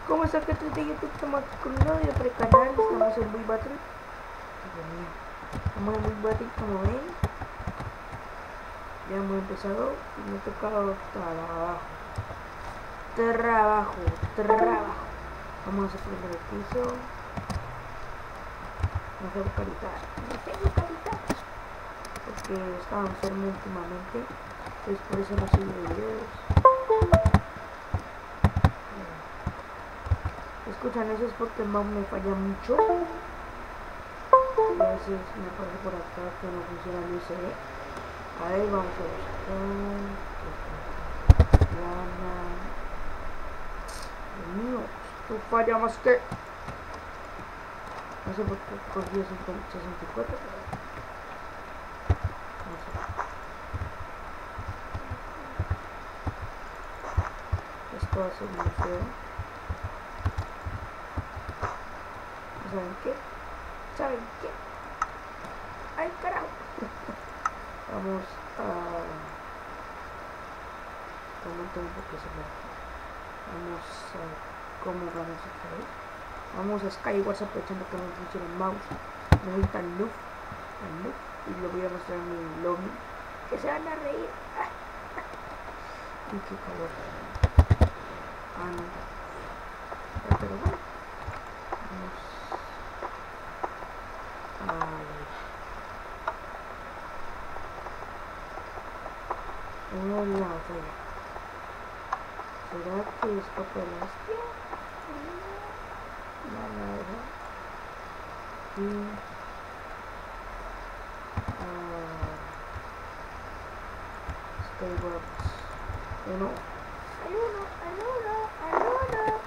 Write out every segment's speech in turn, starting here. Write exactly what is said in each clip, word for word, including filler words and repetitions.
¿Cómo está que de YouTube? Estamos aquí con un audio para el canal, estamos en Muy Battle. Estamos en Muy Battle, como ven. Ya hemos empezado y me ha tocado trabajo. Trabajo, trabajo. Vamos a prender el piso. No tengo carita, no tengo carita. Porque estaba enfermo últimamente. Entonces por eso no sigo videos. Escuchan, eso es porque el mouse me falla mucho y a veces me pasa por acá que no funciona el U S B. A ver, vamos a buscar Dios mío, esto falla más que no sé por qué cogí sesenta y cuatro, pero no sé. Esto va a ser muy feo. ¿Saben qué? ¿Saben qué? ¡Ay, carajo! Vamos a... Momento un poco se me... Vamos a... ¿Cómo vamos a caer? Vamos a Skywars aprovechando que no funciona el mouse. Necesita el noob. El noob. Y lo voy a mostrar en mi lobby. Que se van a reír. Y qué calor. Ah, no. Pero bueno. Vamos... En la batalla. ¿Será que escapa la hostia? No, la verdad. Y... Uh, Skywars. Uno. Hay uno, hay uno, hay uno.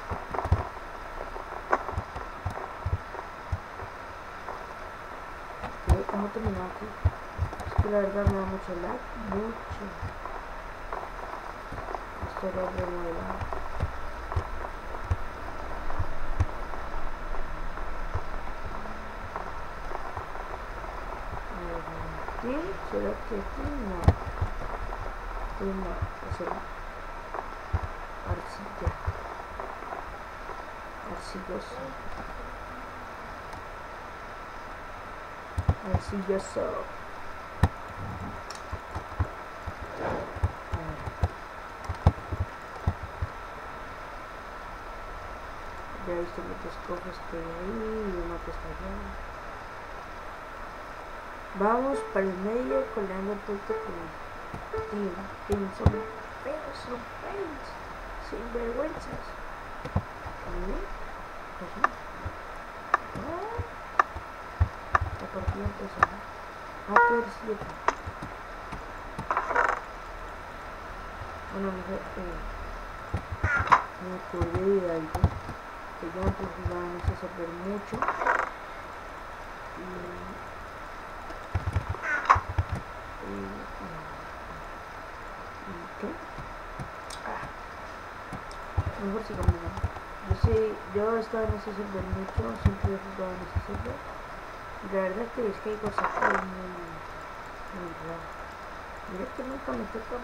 ¿Qué? ¿Cómo terminó aquí? Es que la verdad me da mucho lag. Mucho. Esto lo voy a remodelar. ¿Sí? ¿Será que aquí? No. Aquí no. Es el arcilla. Arcilloso. Arcilloso. Ya he visto muchos cofres que hay ahí y uno que está allá. Vamos para el medio colgando el punto con Team. Team son feos, son feos, sin vergüenzas. ¿Qué? ¿Qué? ¿Ah? La partida empezó. Hacker siete. Bueno, mejor eh, me acordé de algo. Que yo antes jugaba en ese server mucho. Y... ¿Qué? Ah, mejor sigamos jugando. Yo sé, yo he estado en ese server mucho, siempre he jugado en ese server. Y la verdad es que es que hay cosas que es muy, muy raro. Mira que nunca me toca.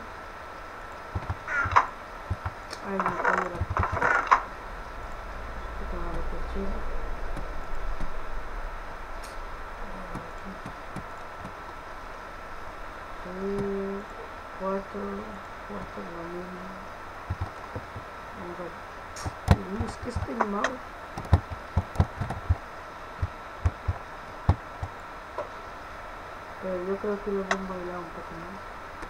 Ay, me cayó la cosa. Que tengo la cochera. Cuatro, cuatro, lo mismo. Vamos a ver. Uy, es que estoy mal. Pero yo creo que lo voy a bailar un poco más.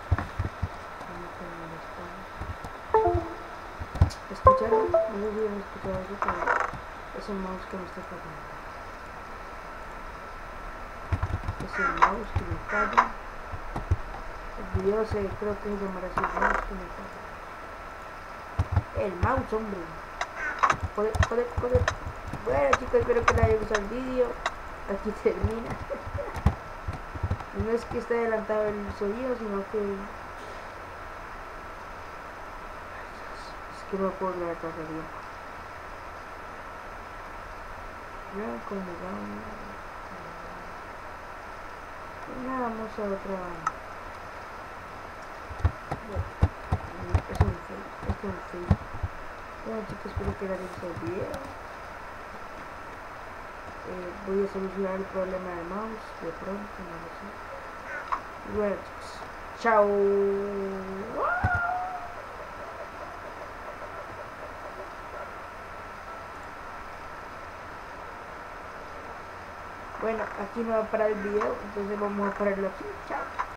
¿Escucharon? No sé si han escuchado eso, pero es el mouse que me está fallando. Es el mouse que me falla. El video se creo que se llamará así, el mouse que me falla. El mouse, hombre. Joder, joder, joder. Bueno, chicos, espero que les haya gustado el video. Aquí termina. No es que esté adelantado el sonido, sino que... Es que no puedo leer todavía. Ya, como vamos... Nada, vamos a otra... Bueno, es un fail, esto es un fail. Bueno chicos, espero que les guste el video. Eh, voy a solucionar el problema del mouse de pronto, no lo sé. Y bueno chicos, chao. Bueno, aquí no va a parar el video, entonces vamos a pararlo aquí. Chao.